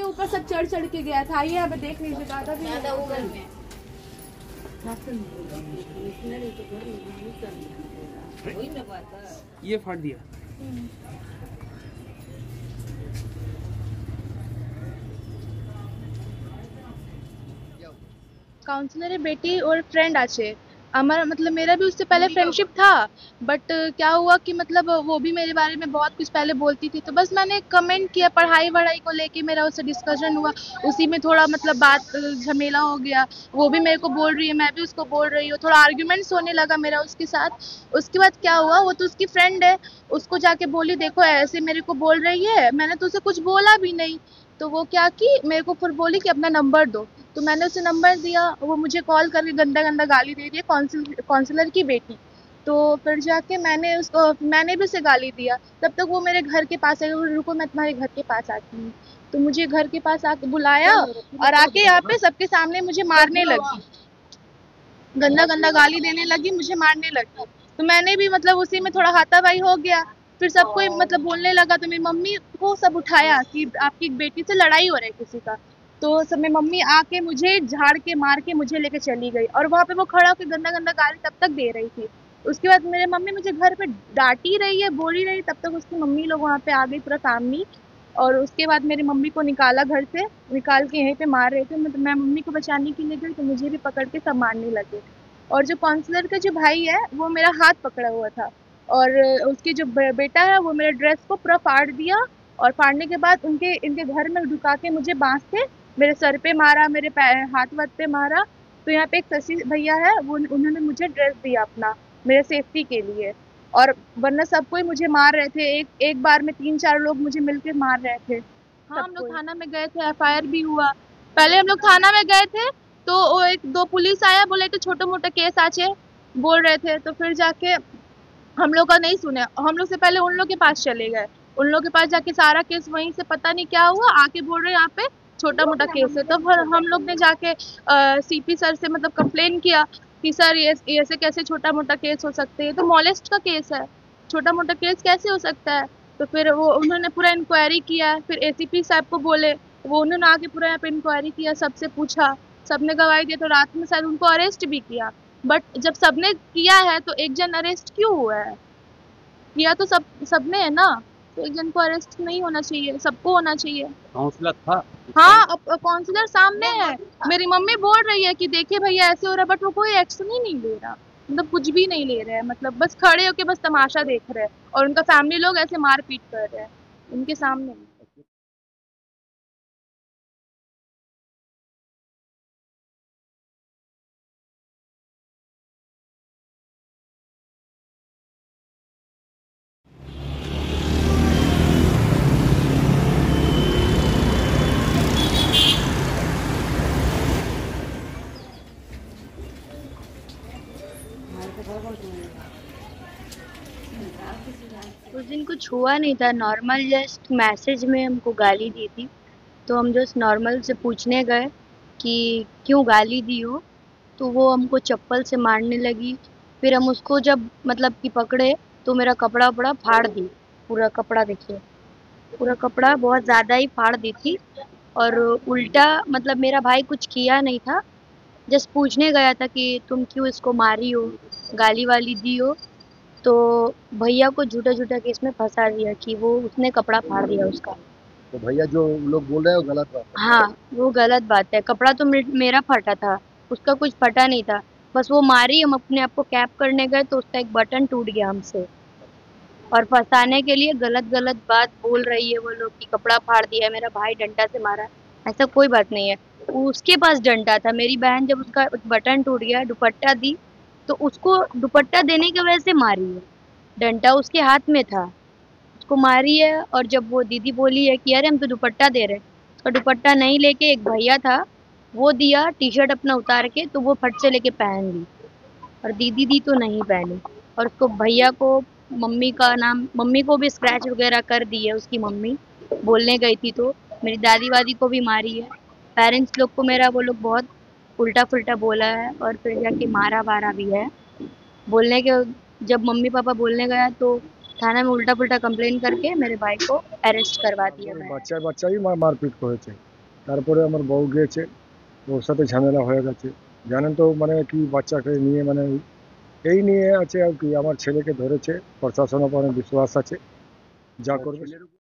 ऊपर सब चढ़ चढ़ के गया था। आइए अब देख लीजिए, ज्यादा भी ये फाड़ दिया। কাউন্সিলরের বেটি और फ्रेंड আছে हमारा, मतलब मेरा भी उससे पहले फ्रेंडशिप था। बट क्या हुआ कि मतलब वो भी मेरे बारे में बहुत कुछ पहले बोलती थी, तो बस मैंने कमेंट किया, पढ़ाई वढ़ाई को लेके मेरा उससे डिस्कशन हुआ, उसी में थोड़ा मतलब बात झमेला हो गया। वो भी मेरे को बोल रही है, मैं भी उसको बोल रही हूँ, थोड़ा आर्ग्यूमेंट्स होने लगा मेरा उसके साथ। उसके बाद क्या हुआ, वो तो उसकी फ्रेंड है, उसको जाके बोली देखो ऐसे मेरे को बोल रही है, मैंने तो उसे कुछ बोला भी नहीं। तो वो क्या की मेरे को फिर बोली कि अपना नंबर दो, तो मैंने उसे नंबर दिया। वो मुझे कॉल करके गंदा गंदा गाली दे रही है, काउंसलर की बेटी। तो फिर जाके मैंने भी उसे गाली दिया। तब तक वो मेरे घर के पास है, रुको मैं तुम्हारे घर के पास आती हूँ। तो मुझे घर के पास आके बुलाया और आके यहाँ पे सबके सामने मुझे मारने लगी, गंदा गंदा गाली देने लगी, मुझे मारने लगी। तो मैंने भी मतलब उसी में थोड़ा हाथापाई हो गया। फिर सब कोई मतलब बोलने लगा, तो मेरी मम्मी को सब उठाया कि आपकी बेटी से लड़ाई हो रहा है किसी का। तो सब मेरी मम्मी आके मुझे झाड़ के मार के मुझे लेके चली गई, और वहाँ पे वो खड़ा होकर गंदा गंदा गाली तब तक दे रही थी। उसके बाद मेरे मम्मी मुझे घर पे डांटी रही है, बोल ही रही, तब तक उसकी मम्मी लोग वहाँ पे आ गई पूरा सामने। और उसके बाद मेरी मम्मी को निकाला घर से, निकाल के यहीं पे मार रहे थे, मतलब मैं मम्मी को बचाने के लिए गई तो मुझे भी पकड़ के सब मारने लगे। और जो काउंसलर का जो भाई है वो मेरा हाथ पकड़ा हुआ था, और उसकी जो बेटा है वो मेरे ड्रेस को पूरा फाड़ दिया। और फाड़ने के बाद इनके घर में ढुका के मुझे बांस से मेरे सर पे मारा, मेरे हाथ वाथ पे मारा। तो यहाँ पे एक शशि भैया है, वो उन्होंने मुझे ड्रेस दिया अपना, मेरे सेफ्टी के लिए। और वरना सब कोई मुझे मार रहे थे, एक बार में 3-4 लोग मुझे मिलके मार रहे थे। हाँ, हम लोग थाना में गए थे, एफआईआर भी हुआ। पहले हम लोग थाना में गए थे, तो वो एक दो पुलिस आया, बोले तो छोटा मोटा केस आचे बोल रहे थे। तो फिर जाके हम लोग का नहीं सुने, हम लोग से पहले उन लोग के पास चले गए। उन लोग के पास जाके सारा केस वहीं से पता नहीं क्या हुआ, आके बोल रहे यहाँ पे छोटा मोटा केस है। तो फिर हम लोग ने जाके सीपी सर से मतलब कंप्लेन किया कि सर ये ऐसे कैसे छोटा मोटा केस हो सकते हैं, तो मॉलेस्ट का केस है, छोटा मोटा केस कैसे हो सकता है। तो फिर वो उन्होंने पूरा इंक्वायरी किया, फिर एसीपी साहब को बोले, वो उन्होंने आके पूरा यहाँ पे इंक्वायरी किया, सबसे पूछा, सबने गवाही दिया, तो रात में शायद उनको अरेस्ट भी किया। बट जब सबने किया है तो एक जन अरेस्ट क्यों हुआ है? किया तो सबने है ना, तो एक जन को अरेस्ट नहीं होना चाहिए, सबको होना चाहिए। काउंसलर था? हाँ, अब काउंसलर सामने है, मेरी मम्मी बोल रही है कि देखिए भैया ऐसे हो रहा है, बट वो कोई एक्शन ही नहीं ले रहा, मतलब कुछ भी नहीं ले रहे हैं, मतलब बस खड़े होके बस तमाशा देख रहे हैं, और उनका फैमिली लोग ऐसे मारपीट कर रहे हैं उनके सामने। उस दिन कुछ हुआ नहीं था, नॉर्मल जस्ट मैसेज में हमको गाली दी थी। तो हम जस्ट नॉर्मल से पूछने गए कि क्यों गाली दी हो, तो वो हमको चप्पल से मारने लगी। फिर हम उसको जब मतलब कि पकड़े तो मेरा कपड़ा वपड़ा फाड़ दी, पूरा कपड़ा देखिए, पूरा कपड़ा बहुत ज़्यादा ही फाड़ दी थी। और उल्टा मतलब मेरा भाई कुछ किया नहीं था, जस्ट पूछने गया था कि तुम क्यों इसको मारी हो, गाली वाली दी हो। तो भैया को झूठा झूठा केस में फंसा दिया कि वो उसने कपड़ा फाड़ दिया उसका। तो भैया जो लोग बोल रहे हैं वो गलत बात है। हाँ, वो गलत बात है, कपड़ा तो मेरा फटा था, उसका कुछ फटा नहीं था। बस वो मारी, हम अपने आप को कैप करने गए तो उसका एक बटन टूट गया हमसे। और फंसाने के लिए गलत गलत बात बोल रही है वो लोग कि कपड़ा फाड़ दिया, मेरा भाई डंडा से मारा। ऐसा कोई बात नहीं है, उसके पास डंडा था। मेरी बहन जब उसका बटन टूट गया, दुपट्टा दी, तो उसको दुपट्टा देने की वजह से मारी है, डंडा उसके हाथ में था, उसको मारी है। और जब वो दीदी बोली है कि अरे हम तो दुपट्टा दे रहे, उसका दुपट्टा नहीं लेके एक भैया था वो दिया, टी शर्ट अपना उतार के, तो वो फट से लेके पहन ली, और दीदी दी तो नहीं पहनी। और उसको भैया को, मम्मी का नाम, मम्मी को भी स्क्रैच वगैरह कर दी है उसकी मम्मी, बोलने गई थी तो। मेरी दादी वादी को भी मारी है, पेरेंट्स लोग को मेरा वो लोग बहुत उल्टा फुल्टा बोला है, और फिर जाके मारा वारा भी है। बोलने के जब मम्मी पापा बोलने गया तो थाना में उल्टा पुल्टा कंप्लेन करके मेरे भाई को अरेस्ट करवा दिया गया। बच्चा बच्चा भी मारपीट करे थे। তারপরে আমার বউ গিয়েছে, ওর সাথে ঝামেলা হয়ে গেছে। জানেন তো মানে কি বাচ্চাকে নিয়ে মানে এই নিয়ে আছে আর কি। আমার ছেলেকে ধরেছে, প্রশাসনের উপর অনেক বিশ্বাস আছে, যা করবে